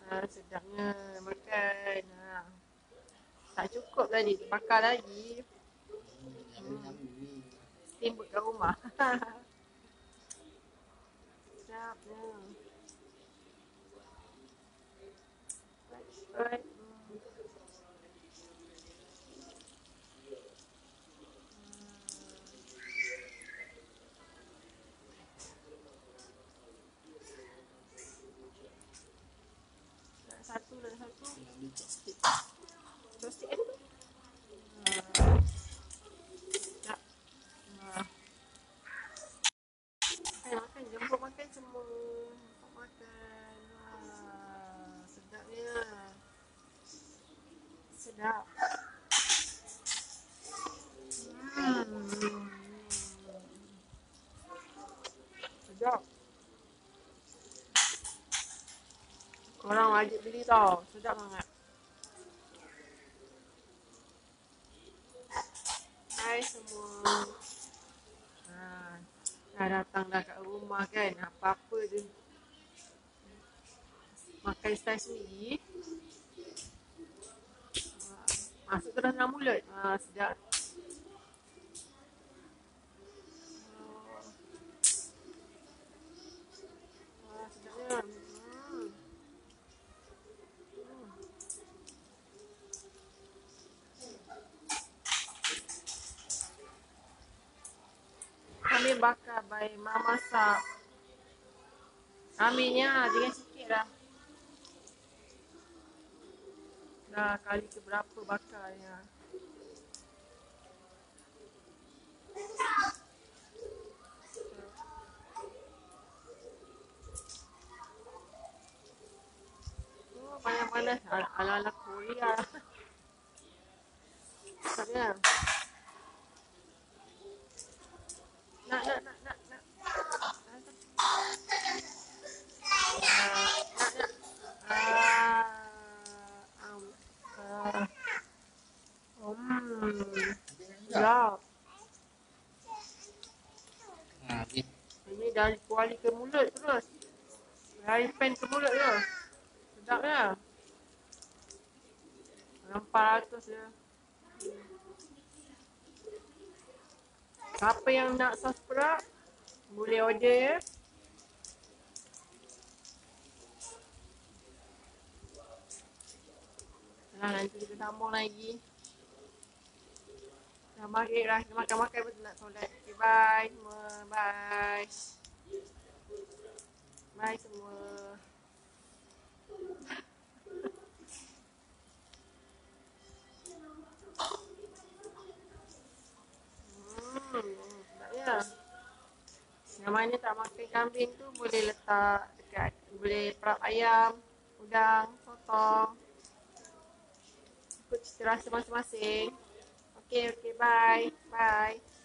Sedapnya makan. Tak cukup tadi, bakar lagi. Steamboat kat rumah. Sedapnya. Alright. Satu. Chopstick ada tu. Sedap. Makan. Jemput makan semua. Jemput makan. Sedapnya. Sedap. Sedap. Korang wajib beli tau. Sedap sangat. Hai semua. Dah datang dah kat rumah kan. Apa-apa je. Makan style sendiri. Masuk ke dalam mulut. Sedap. Sedapnya. Kambing bakar by Mak masak. Kambingnya dengan sikit dah. Dah kali ke berapa bakarnya. Panas-panas ala-ala Korea. Sedapnya. Nak. Sedap. Ini dari kuali ke mulut terus. Dari pen ke mulut je. Sedap ya. 400 je. Siapa yang nak sos perak, boleh order ya. Nanti kita sambung lagi. Dah maghrib dah. Kita makan-makan pun nak solat. Okay, bye semua. Bye. Bye semua. Sedapnya. Yang mana tak makan kambing tu boleh letak dekat, boleh perap ayam, udang, sotong. Ikut cita rasa masing-masing. Okay, bye. Bye.